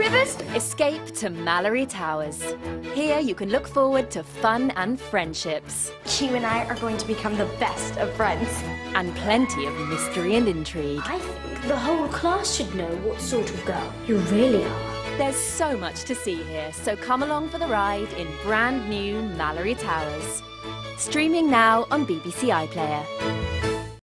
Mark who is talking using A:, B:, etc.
A: neighbours?
B: Escape to Malory Towers. Here you can look forward to fun and friendships.
A: You and I are going to become the best of friends.
B: And plenty of mystery and intrigue.
C: I think the whole class should know what sort of girl you really are.
B: There's so much to see here, so come along for the ride in brand new Malory Towers. Streaming now on BBC iPlayer.